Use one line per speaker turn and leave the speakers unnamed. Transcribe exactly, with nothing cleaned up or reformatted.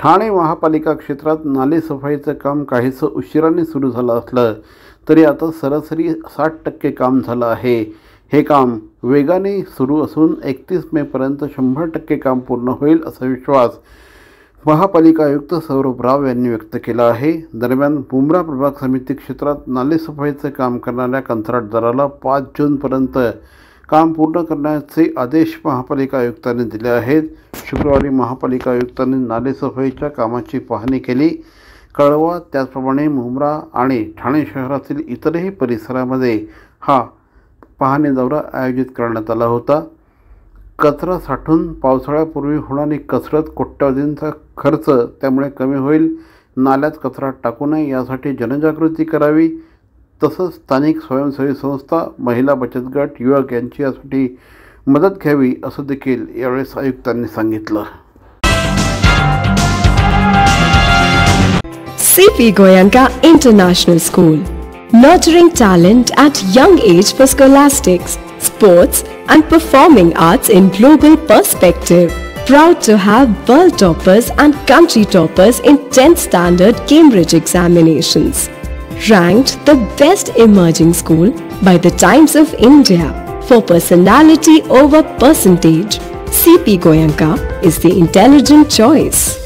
ठाणे महापालिका क्षेत्रात नालेसफाईचं काम काहीसं उशिराने सुरू झालं असलं तरी आता सरासरी साठ टक्के काम झालं आहे। हे काम वेगाने सुरू असून एकतीस मेपर्यंत शंभर टक्के काम पूर्ण होईल असा विश्वास महापालिका आयुक्त सौरभ राव यांनी व्यक्त केला आहे। दरम्यान मुंब्रा प्रभाग समिती क्षेत्रात नालेसफाईचे काम करणाऱ्या कंत्राटदाराला पाच जूनपर्यंत काम पूर्ण करण्याचे आदेश महापालिका आयुक्तांनी दिले आहेत। शुक्रवारी महापालिका आयुक्तांनी नालेसफाईच्या कामाची पाहणी केली। कळवा त्याचप्रमाणे मुंब्रा आणि ठाणे शहरातील इतरही परिसरामध्ये हा पाहणी दौरा आयोजित करण्यात आला होता। कचरा साठवून पावसाळ्यापूर्वी होणारी कसरत कोट्यवधींचा खर्च त्यामुळे कमी होईल। नाल्यात कचरा टाकू नये यासाठी जनजागृती करावी, तसंच स्थानिक स्वयंसेवी संस्था, महिला बचत गट, युवक यांची यासाठी मदत घ्यावी असं देखील यावेळेस आयुक्तांनी सांगितलं।
C P Goenka International School, nurturing talent at young age for scholastics, sports and performing arts in global perspective. Proud to have world toppers and country toppers in tenth standard Cambridge examinations. Ranked the best emerging school by the Times of India for personality over percentage, C P Goenka is the intelligent choice.